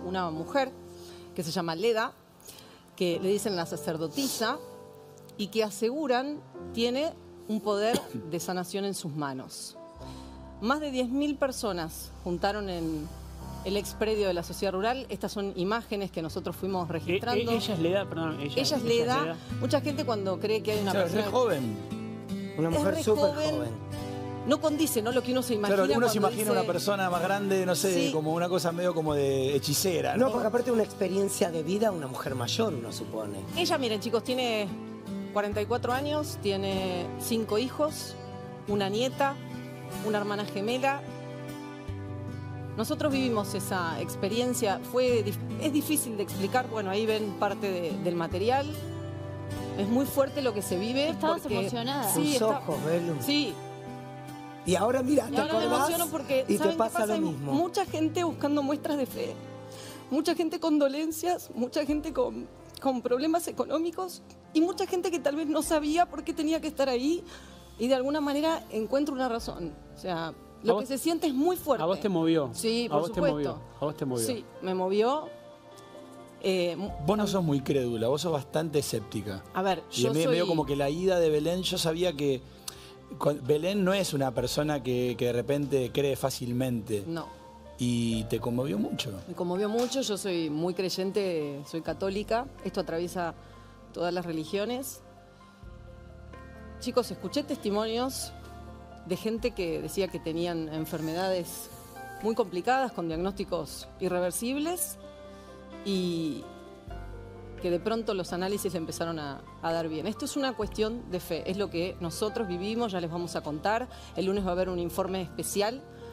una mujer que se llama Leda, que le dicen la sacerdotisa, y que aseguran tiene un poder de sanación en sus manos. Más de 10.000 personas juntaron en el expredio de la sociedad rural. Estas son imágenes que nosotros fuimos registrando. Ella es Leda, perdón. Ella es Leda. Mucha gente cuando cree que hay una persona... Es re joven. Una mujer súper joven. No condice, ¿no? Lo que uno se imagina. Claro, uno se cuando imagina dice... una persona más grande, no sé, Sí. como una cosa medio como de hechicera, ¿no? No, porque aparte de una experiencia de vida, una mujer mayor, uno supone. Ella, miren, chicos, tiene 44 años, tiene 5 hijos, una nieta, una hermana gemela. Nosotros vivimos esa experiencia. Es difícil de explicar. Bueno, ahí ven parte del material. Es muy fuerte lo que se vive. Estabas porque... emocionada. Sus ojos, Belu. Sí. Y ahora mira, Y te ahora me acordás emociono porque, y te ¿saben qué pasa lo Hay mismo. mucha gente buscando muestras de fe. Mucha gente con dolencias, mucha gente con problemas económicos y mucha gente que tal vez no sabía por qué tenía que estar ahí y de alguna manera encuentra una razón. O sea, lo que se siente es muy fuerte. ¿A vos te movió? Sí, ¿A por vos te supuesto. movió? ¿A vos te movió? Sí, me movió. Vos no sos muy crédula, vos sos bastante escéptica. A ver, Y yo soy... medio como que la ida de Belén, yo sabía que Belén no es una persona que de repente cree fácilmente. No. Y te conmovió mucho. Me conmovió mucho, yo soy muy creyente, soy católica, esto atraviesa todas las religiones. Chicos, escuché testimonios de gente que decía que tenían enfermedades muy complicadas, con diagnósticos irreversibles, y que de pronto los análisis le empezaron a dar bien. Esto es una cuestión de fe, es lo que nosotros vivimos, ya les vamos a contar. El lunes va a haber un informe especial